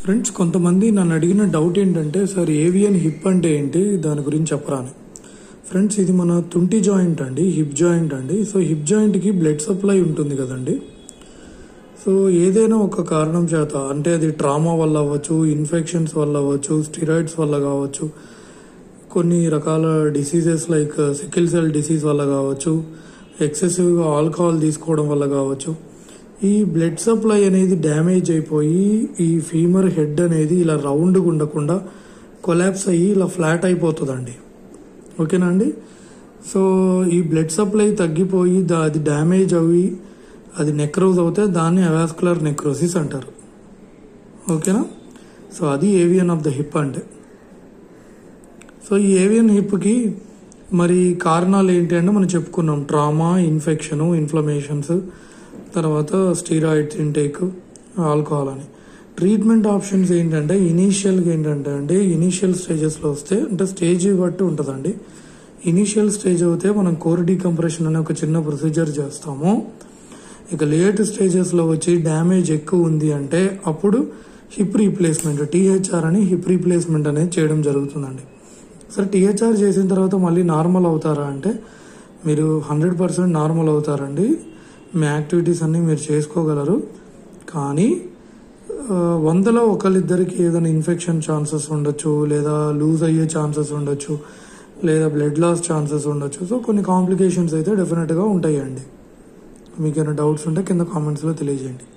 Friends, కొంతమంది నన్ను అడిగిన డౌట్ ఏంటంటే, సార్ ఏవియన్ హిప్ అంటే ఏంటి, దాని గురించి చెప్పరా అని. ఫ్రెండ్స్, ఇది మన తుంటి జాయింట్ అండి, హిప్ జాయింట్ అండి. సో హిప్ జాయింట్కి బ్లడ్ సప్లై ఉంటుంది కదండి. సో ఏదైనా ఒక కారణం చేత, అంటే అది ట్రామా వల్ల అవ్వచ్చు, ఇన్ఫెక్షన్స్ వల్ల అవ్వచ్చు, స్టిరాయిడ్స్ వల్ల కావచ్చు, కొన్ని రకాల diseases like sickle cell disease వల్ల కావచ్చు, ఎక్సెసివ్గా ఆల్కహాల్ తీసుకోవడం వల్ల కావచ్చు, ఈ బ్లడ్ సప్లై అనేది డ్యామేజ్ అయిపోయి ఈ ఫీమర్ హెడ్ అనేది ఇలా రౌండ్గా ఉండకుండా కొలాప్స్ అయ్యి ఇలా ఫ్లాట్ అయిపోతుందండి. ఓకేనా అండి. సో ఈ బ్లడ్ సప్లై తగ్గిపోయి అది డ్యామేజ్ అవి అది నెక్రోజ్ అవుతే దాన్ని అవాస్కులర్ నెక్రోసిస్ అంటారు. ఓకేనా. సో అది ఏవియన్ ఆఫ్ ద హిప్ అంటే. సో ఈ ఏవియన్ హిప్కి మరి కారణాలు ఏంటి అంటే మనం చెప్పుకున్నాం. ట్రామా, ఇన్ఫెక్షను, ఇన్ఫ్లమేషన్స్, తర్వాత స్టీరాయిడ్స్ ఇంటేక్, ఆల్కహాల్ అని. ట్రీట్మెంట్ ఆప్షన్స్ ఏంటంటే ఇనీషియల్గా ఇనీషియల్ స్టేజెస్లో వస్తే, అంటే స్టేజ్ బట్టి ఉంటుందండి. ఇనీషియల్ స్టేజ్ అయితే మనం కోర్ డీకంప్రెషన్ అనే ఒక చిన్న ప్రొసీజర్ చేస్తాము. ఇక లేట్ స్టేజెస్లో వచ్చి డ్యామేజ్ ఎక్కువ ఉంది అంటే అప్పుడు హిప్ రీప్లేస్మెంట్, టీహెచ్ఆర్ అని హిప్ రీప్లేస్మెంట్ అనేది చేయడం జరుగుతుందండి. సరే, టీహెచ్ఆర్ చేసిన తర్వాత మళ్ళీ నార్మల్ అవుతారా అంటే మీరు 100% నార్మల్ అవుతారండి. మీ యాక్టివిటీస్ అన్నీ మీరు చేసుకోగలరు. కానీ 100లో ఒకరిద్దరికి ఏదైనా ఇన్ఫెక్షన్ ఛాన్సెస్ ఉండొచ్చు, లేదా లూజ్ అయ్యే ఛాన్సెస్ ఉండొచ్చు, లేదా బ్లడ్ లాస్ ఛాన్సెస్ ఉండొచ్చు. సో కొన్ని కాంప్లికేషన్స్ అయితే డెఫినెట్గా ఉంటాయండి. మీకు ఏమైనా డౌట్స్ ఉంటే కింద కామెంట్స్లో తెలియజేయండి.